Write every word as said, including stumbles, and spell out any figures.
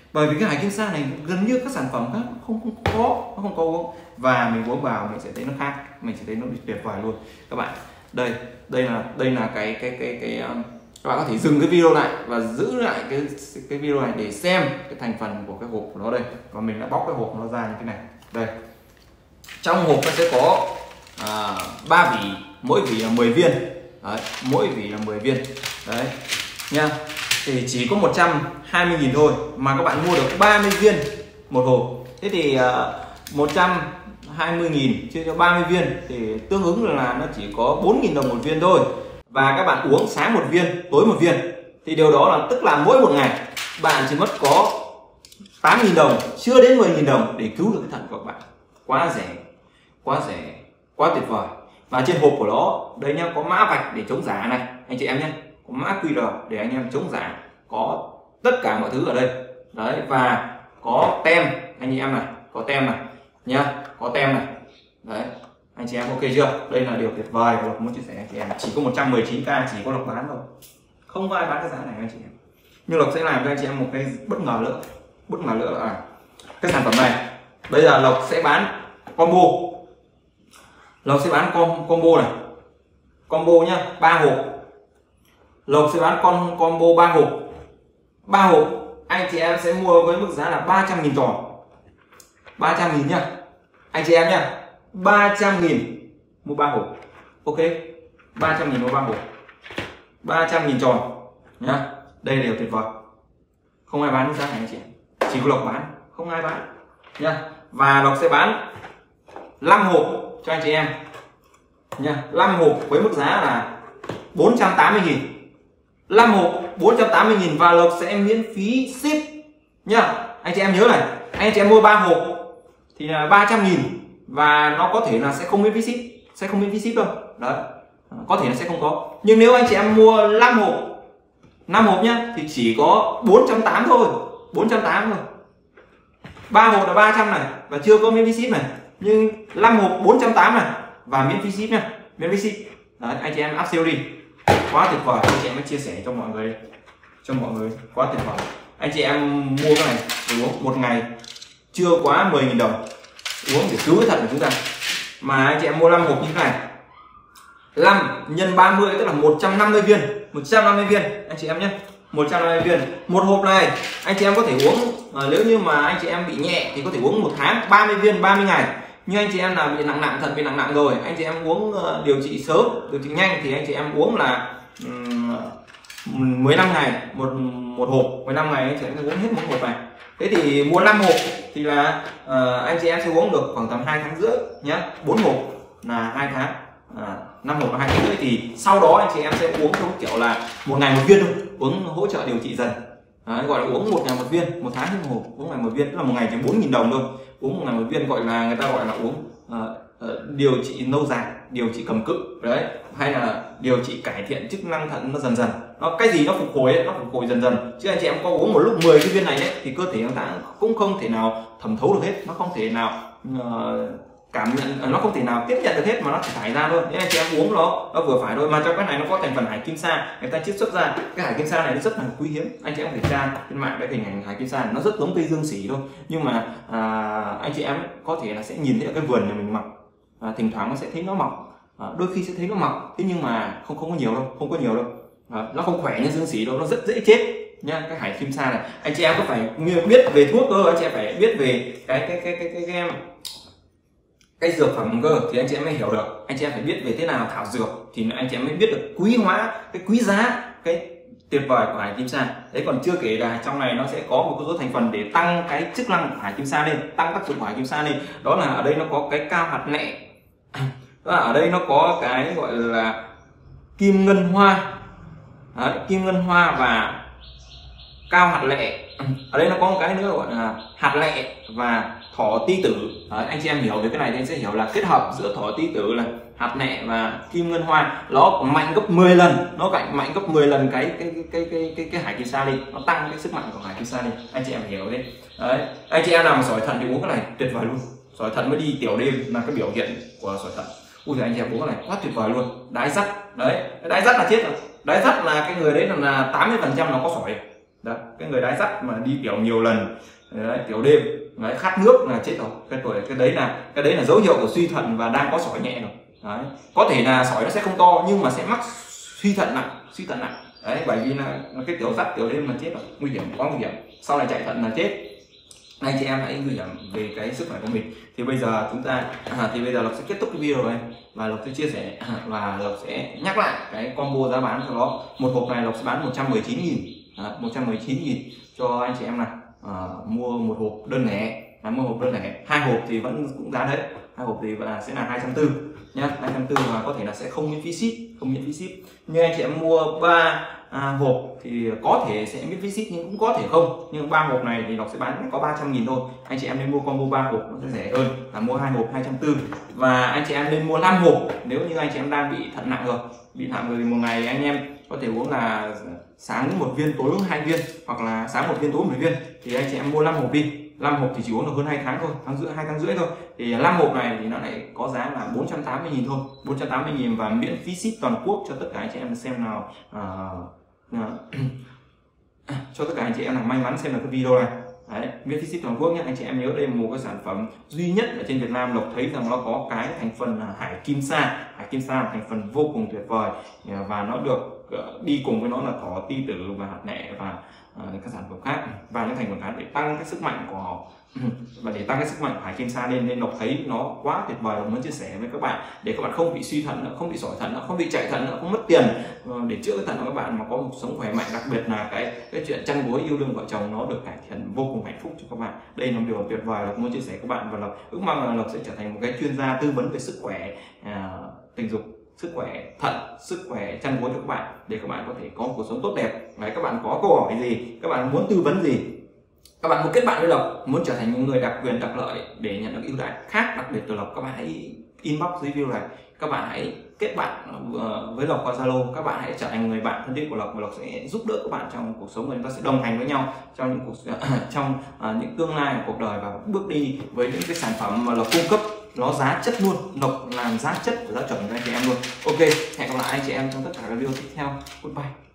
Bởi vì cái hải kim sa này gần như các sản phẩm khác không không có, nó không có uống, và mình uống vào mình sẽ thấy nó khác, mình sẽ thấy nó tuyệt vời luôn các bạn. Đây đây là đây là cái cái cái cái um, các bạn có thể dừng cái video lại và giữ lại cái cái video này để xem cái thành phần của cái hộp của nó đây. Và mình đã bóc cái hộp nó ra như thế này. Đây, trong hộp nó sẽ có à, ba vỉ, mỗi vỉ là mười viên. Đấy, mỗi vỉ là mười viên. Đấy nha. Thì chỉ có một trăm hai mươi nghìn thôi mà các bạn mua được ba mươi viên một hộp. Thế thì uh, một trăm hai mươi nghìn chia cho ba mươi viên thì tương ứng là nó chỉ có bốn nghìn đồng một viên thôi. Và các bạn uống sáng một viên, tối một viên. Thì điều đó là tức là mỗi một ngày bạn chỉ mất có tám nghìn đồng, chưa đến mười nghìn đồng để cứu được cái thận của các bạn. Quá rẻ, quá rẻ, quá tuyệt vời. Và trên hộp của nó, đây nhá, có mã vạch để chống giả này, anh chị em nhé. Có mã quy rờ để anh em chống giả. Có tất cả mọi thứ ở đây. Đấy, và có tem, anh chị em này, có tem này nhá, có tem này. Đấy, anh chị em ok chưa? Đây là điều tuyệt vời của Lộc muốn chia sẻ anh chị em. Chỉ có một trăm mười chín k chỉ có Lộc bán thôi. Không có ai bán cái giá này anh chị em. Nhưng Lộc sẽ làm cho anh chị em một cái bất ngờ nữa. Bất ngờ nữa là cái sản phẩm này bây giờ Lộc sẽ bán combo. Lộc sẽ bán com combo này, combo nhá, ba hộp. Lộc sẽ bán con combo ba hộp. Ba hộp anh chị em sẽ mua với mức giá là ba trăm nghìn tròn. ba trăm nghìn nhá. Anh chị em nhá. ba trăm nghìn mua ba hộp. Ok. ba trăm nghìn mua ba hộp. ba trăm nghìn tròn nhá. Đây là điều tuyệt vời. Không ai bán mức giá này anh chị em. Chỉ có Lộc bán, không ai bán nhá. Và Lộc sẽ bán năm hộp cho anh chị em nha. năm hộp với mức giá là bốn trăm tám mươi nghìn. năm hộp bốn trăm tám mươi nghìn và Lộc sẽ miễn phí ship nha. Anh chị em nhớ này, anh chị em mua ba hộp thì là ba trăm nghìn và nó có thể là sẽ không miễn phí ship, sẽ không miễn phí ship đâu. Đấy. Có thể là sẽ không có. Nhưng nếu anh chị em mua năm hộp, năm hộp nhá thì chỉ có bốn trăm tám mươi thôi, bốn trăm tám mươi thôi. ba hộp là ba trăm này và chưa có miễn phí ship này. Nhưng năm hộp bốn trăm tám mươi này và miễn phí ship nha, miễn phí ship. Đấy, anh chị em áp siêu đi. Quá tuyệt vời, anh chị em mới chia sẻ cho mọi người, cho mọi người quá tuyệt vời. Anh chị em mua cái này để uống một ngày chưa quá mười nghìn đồng, uống để cứu cái thận của chúng ta. Mà anh chị em mua năm hộp như thế này, năm nhân ba mươi tức là một trăm năm mươi viên, một trăm năm mươi viên anh chị em nhé, một trăm năm mươi viên. Một hộp này anh chị em có thể uống à, nếu như mà anh chị em bị nhẹ thì có thể uống một tháng, ba mươi viên ba mươi ngày. Nhưng anh chị em nào bị nặng nặng, thận bị nặng nặng rồi, anh chị em uống uh, điều trị sớm, điều trị nhanh thì anh chị em uống là um, mười lăm ngày một một hộp, mười lăm ngày anh chị em sẽ uống hết một hộp này. Thế thì mua năm hộp thì là uh, anh chị em sẽ uống được khoảng tầm hai tháng rưỡi nhá. bốn hộp là hai tháng, à, năm hộp là hai tháng rưỡi. Thì sau đó anh chị em sẽ uống theo kiểu là một ngày một viên thôi, uống hỗ trợ điều trị dần. Đấy, gọi là uống một ngày một viên, một tháng một hộp, uống ngày một viên tức là một ngày chỉ bốn nghìn đồng thôi. Uống một ngày một viên gọi là người ta gọi là uống uh, uh, điều trị lâu dài, điều trị cầm cự đấy, hay là điều trị cải thiện chức năng thận nó dần dần. Nó cái gì nó phục hồi ấy, nó phục hồi dần dần. Chứ anh chị em có uống một lúc mười cái viên này đấy thì cơ thể chúng ta cũng không thể nào thẩm thấu được hết, nó không thể nào uh, cảm nhận, nó không thể nào tiếp nhận được hết mà nó chỉ thải ra thôi. Nên anh chị em uống nó nó vừa phải thôi. Mà trong cái này nó có thành phần hải kim sa, người ta chiết xuất ra. Cái hải kim sa này nó rất là quý hiếm. Anh chị em thể tra trên mạng cái hình ảnh hải kim sa nó rất giống cây dương sỉ thôi. Nhưng mà à, anh chị em có thể là sẽ nhìn thấy ở cái vườn nhà mình mọc, à, thỉnh thoảng nó sẽ thấy nó mọc, à, đôi khi sẽ thấy nó mọc, thế nhưng mà không không có nhiều đâu, không có nhiều đâu. À, nó không khỏe như dương sỉ đâu, nó rất dễ chết nha. Cái hải kim sa này anh chị em có phải biết về thuốc cơ, anh chị em phải biết về cái cái cái cái cái, cái, cái cái dược phẩm cơ thì anh chị em mới hiểu được. Anh chị em phải biết về thế nào thảo dược thì anh chị em mới biết được quý hóa, cái quý giá, cái tuyệt vời của hải kim sa. Đấy, còn chưa kể là trong này nó sẽ có một số thành phần để tăng cái chức năng của hải kim sa lên, tăng tác dụng của hải kim sa lên. Đó là ở đây nó có cái cao hạt nẹ, đó là ở đây nó có cái gọi là kim ngân hoa. Đấy, kim ngân hoa và cao hạt lẹ. Ở đây nó có một cái nữa gọi là hạt lẹ và thỏ ti tử. Đấy, anh chị em hiểu về cái này thì anh sẽ hiểu là kết hợp giữa thỏ ti tử là hạt nẹ và kim ngân hoa nó mạnh gấp mười lần, nó mạnh mạnh gấp mười lần cái cái cái cái cái cái, cái hải kim sa đi, nó tăng cái sức mạnh của hải kim sa đi. Anh chị em hiểu đấy. Đấy, anh chị em nào mà sỏi thận thì uống cái này tuyệt vời luôn. Sỏi thận mới đi tiểu đêm là cái biểu hiện của sỏi thận. Ui giời, anh chị em uống cái này quá tuyệt vời luôn. Đái dắt đấy, đái dắt là chết rồi. Đái dắt là cái người đấy là tám mươi phần trăm nó có sỏi, Đấy, cái người đái dắt mà đi tiểu nhiều lần, đấy, tiểu đêm, đấy, khát nước là chết rồi. Cái tuổi cái đấy là cái đấy là dấu hiệu của suy thận và đang có sỏi nhẹ rồi. Đấy. Có thể là sỏi nó sẽ không to nhưng mà sẽ mắc suy thận nặng, suy thận nặng. Đấy, bởi vì là cái tiểu dắt tiểu đêm là chết rồi, nguy hiểm, quá nguy hiểm. Sau này chạy thận là chết. Anh chị em hãy nguy hiểm về cái sức khỏe của mình. Thì bây giờ chúng ta à, thì bây giờ Lộc sẽ kết thúc cái video này và Lộc sẽ chia sẻ và Lộc sẽ nhắc lại cái combo giá bán cho nó. Một hộp này Lộc sẽ bán một trăm mười chín nghìn, à, một trăm mười chín nghìn cho anh chị em này, à, mua một hộp đơn lẻ, à, mua hộp đơn lẻ. Hai hộp thì vẫn cũng giá đấy, hai hộp thì là sẽ là hai trăm tư mươi nhá, hai trăm tư mươi và có thể là sẽ không miễn phí ship, không miễn phí ship. Nhưng anh chị em mua ba à, hộp thì có thể sẽ miễn phí ship nhưng cũng có thể không. Nhưng ba hộp này thì Lộc sẽ bán có ba trăm nghìn thôi. Anh chị em nên mua combo ba hộp nó sẽ rẻ hơn là mua hai hộp hai trăm tư mươi. Và anh chị em nên mua năm hộp nếu như anh chị em đang bị thận nặng rồi. Bị nặng rồi thì một ngày anh em có thể uống là sáng một viên, tối uống hai viên, hoặc là sáng một viên, tối một viên. Thì anh chị em mua năm hộp đi. năm hộp thì chỉ uống được hơn hai tháng thôi, tháng rưỡi, hai tháng rưỡi thôi. Thì năm hộp này thì nó lại có giá là bốn trăm tám mươi nghìn thôi, bốn trăm tám mươi nghìn và miễn phí ship toàn quốc cho tất cả anh chị em xem nào. Uh, cho tất cả anh chị em nào may mắn xem được cái video này. Đấy, miễn phí ship toàn quốc nhé. Anh chị em nhớ đây là một cái sản phẩm duy nhất ở trên Việt Nam Lộc thấy rằng nó có cái thành phần là hải kim sa. Hải kim sa là thành phần vô cùng tuyệt vời và nó được đi cùng với nó là thỏ ti tử và hạt nẻ và uh, các sản phẩm khác và những thành phần khác để tăng cái sức mạnh của họ và để tăng cái sức mạnh của hải kim sa lên. Nên Lộc thấy nó quá tuyệt vời, Lộc muốn chia sẻ với các bạn để các bạn không bị suy thận nữa, không bị sỏi thận nữa, không bị chạy thận nữa, không mất tiền để chữa cái thận của các bạn mà có một sống khỏe mạnh. Đặc biệt là cái cái chuyện chăn gối yêu đương vợ chồng nó được cải thiện vô cùng hạnh phúc cho các bạn. Đây là một điều tuyệt vời Lộc muốn chia sẻ với các bạn và Lộc ước mong là Lộc sẽ trở thành một cái chuyên gia tư vấn về sức khỏe à, tình dục, sức khỏe thận, sức khỏe chăn gối cho các bạn để các bạn có thể có một cuộc sống tốt đẹp. Đấy, các bạn có câu hỏi gì, các bạn muốn tư vấn gì, các bạn muốn kết bạn với Lộc, muốn trở thành một người đặc quyền đặc lợi để nhận được ưu đãi khác đặc biệt từ Lộc, các bạn hãy inbox dưới video này, các bạn hãy kết bạn với Lộc qua Zalo, các bạn hãy trở thành người bạn thân thiết của Lộc và Lộc sẽ giúp đỡ các bạn trong cuộc sống và chúng ta sẽ đồng hành với nhau trong những cuộc trong uh, những tương lai của cuộc đời và bước đi với những cái sản phẩm mà Lộc cung cấp nó giá chất luôn. Lộc làm giá chất và giá chuẩn cho anh chị em luôn. Ok, hẹn gặp lại anh chị em trong tất cả các video tiếp theo. Goodbye.